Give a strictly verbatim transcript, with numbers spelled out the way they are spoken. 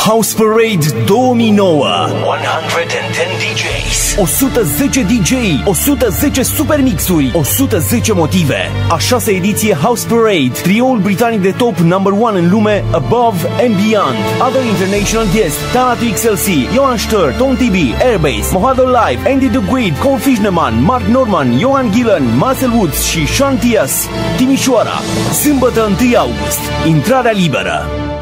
House Parade două mii nouă. o sută zece D Js. o sută zece D J, o sută zece super mixuri, o sută zece motive. A șasea ediție House Parade, trioul britanic de top number one în lume, Above and Beyond. Other international guests: Tana X L C, Johan Stör, Tom T B, Airbase, Mohado Live, Andy the Great, Cole Fishneman, Mark Norman, Johan Gillen, Marcel Woods și Sean Tias. Timișoara, sâmbătă întâi august. Intrarea liberă.